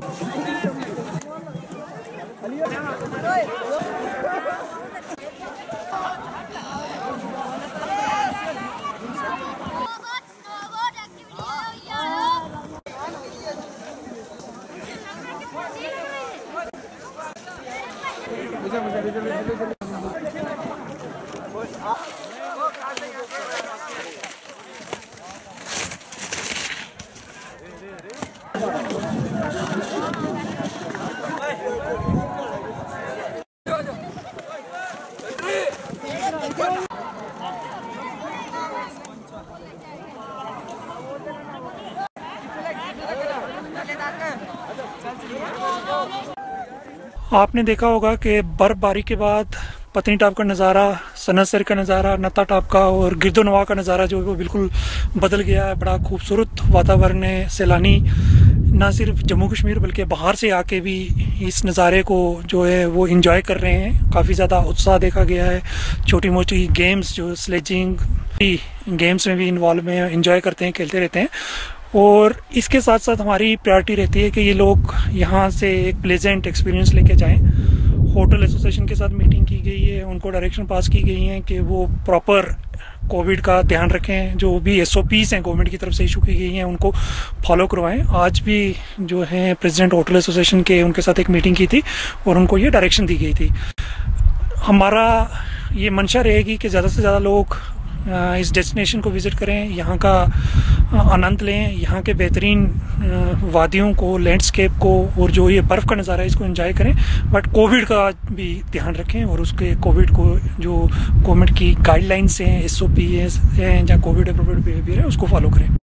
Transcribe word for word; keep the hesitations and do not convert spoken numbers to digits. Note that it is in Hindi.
आपने देखा होगा कि बर्फबारी के बाद पत्नीटॉप का नज़ारा, सनसर का नज़ारा, नत्था टॉप का और गिरदोनवा का नज़ारा जो है वो बिल्कुल बदल गया है। बड़ा खूबसूरत वातावरण है। सैलानी ना सिर्फ जम्मू कश्मीर बल्कि बाहर से आके भी इस नज़ारे को जो है वो इंजॉय कर रहे हैं। काफ़ी ज़्यादा उत्साह देखा गया है। छोटी मोटी गेम्स जो स्लेजिंग गेम्स में भी इन्वॉल्व में इंजॉय करते हैं, खेलते रहते हैं। और इसके साथ साथ हमारी प्रायोरिटी रहती है कि ये लोग यहाँ से एक प्लेजेंट एक्सपीरियंस लेके जाएं। होटल एसोसिएशन के साथ मीटिंग की गई है, उनको डायरेक्शन पास की गई हैं कि वो प्रॉपर कोविड का ध्यान रखें। जो भी एस ओ पीज़ हैं गवर्नमेंट की तरफ से इशू की गई हैं उनको फॉलो करवाएं। आज भी जो है प्रेसिडेंट होटल एसोसिएशन के उनके साथ एक मीटिंग की थी और उनको ये डायरेक्शन दी गई थी। हमारा ये मंशा रहेगी कि ज़्यादा से ज़्यादा लोग इस डेस्टिनेशन को विज़िट करें, यहाँ का आनंद लें, यहाँ के बेहतरीन वादियों को, लैंडस्केप को और जो ये बर्फ़ का नज़ारा है इसको एंजॉय करें। बट कोविड का भी ध्यान रखें और उसके कोविड को जो गवर्नमेंट की गाइडलाइंस हैं, एस ओ पी हैं या कोविड अप्रोप्रिएट बिहेवियर है उसको फॉलो करें।